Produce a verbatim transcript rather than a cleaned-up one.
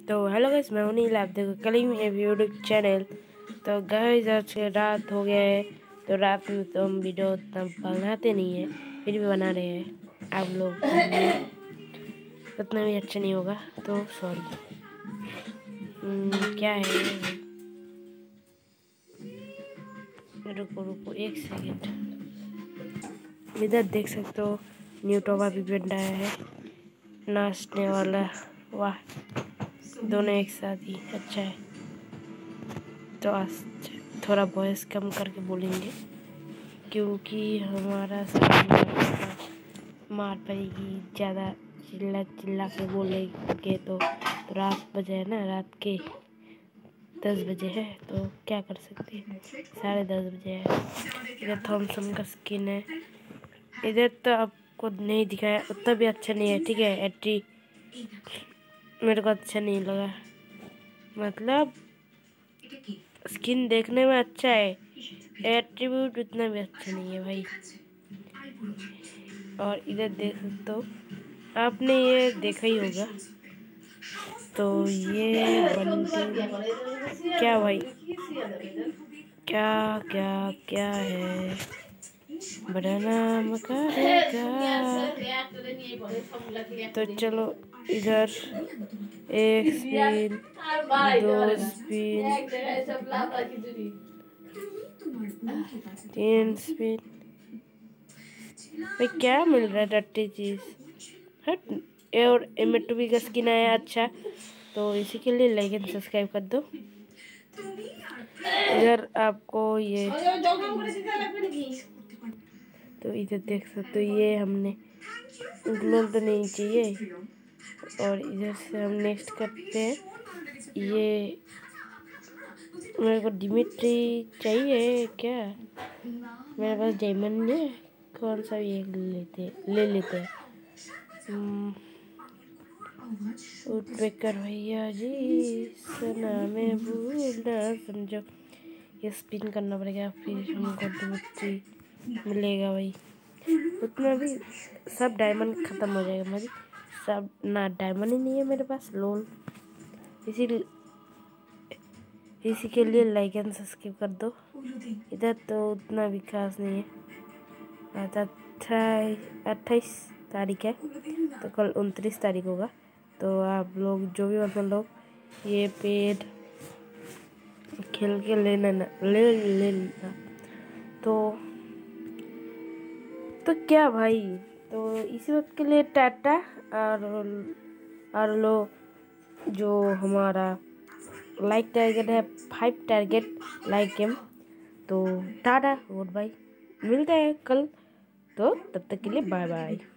तो hello guys, मैं हूं नील, आप देखो कलिंग यूट्यूब चैनल। तो गाइस आज रात हो गया है, तो रात में तो हम वीडियो उतना बनाते नहीं है, फिर भी बना रहे हैं आप लोग के लिए। उतना भी अच्छा नहीं होगा तो सॉरी। क्या है, रुको रुको एक सेकेंड। इधर देख सकते हो न्यू टोबा भी बनाया है, नाचने वाला। वाह, दोनों एक साथ ही अच्छा है। तो आज थोड़ा वॉइस कम करके बोलेंगे क्योंकि हमारा मार पड़ेगी, ज़्यादा चिल्ला चिल्ला के बोलेंगे तो, तो रात बजे है ना, रात के दस बजे है तो क्या कर सकते हैं, साढ़े दस बजे है। इधर थॉमसन का स्किन है, इधर तो आपको नहीं दिखाया, उतना भी अच्छा नहीं है, ठीक है। एट्टी मेरे को अच्छा नहीं लगा, मतलब स्किन देखने में अच्छा है, एट्रीब्यूट उतना भी अच्छा नहीं है भाई। और इधर देख सकते हो, आपने ये देखा ही होगा। तो ये बंटी क्या भाई, क्या क्या क्या है, बनाना मकारेगा। तो चलो इधर एक स्पिन, दो स्पिन, तीन स्पिन। भाई क्या मिल रहा है टट्टी चीज, हट। और एम टू बी का स्किन आया अच्छा, तो इसी के लिए लाइक एंड सब्सक्राइब कर दो। इधर आपको ये, तो इधर देख सकते हो, ये हमने ग्लोल तो नहीं चाहिए। और इधर से हम नेक्स्ट करते हैं, ये मेरे को डिमिट्री चाहिए क्या, मेरे पास डायमंड नहीं है, कौन सा भी एक ले लेते ले लेते हैं। उठबेकर भैया जी सना में भूल ना समझो, ये स्पिन करना पड़ेगा फिर हमको डिमिट्री मिलेगा भाई। उतना भी सब डायमंड ख़त्म हो जाएगा मेरी, सब ना डायमंड ही नहीं है मेरे पास, लोल। इसी इसी के लिए लाइक एंड सब्सक्राइब कर दो। इधर तो उतना भी खास नहीं है। आज अट्ठाईस तारीख है, तो कल उनतीस तारीख होगा। तो आप लोग जो भी मतलब लोग ये पेड खेल के लेना ना ले लेना। तो तो क्या भाई, तो इसी वक्त के लिए टाटा। और और लो, जो हमारा लाइक टारगेट है फाइव टारगेट लाइक गेम, तो टाटा गुड बाय, मिलते हैं कल। तो तब तक के लिए बाय बाय।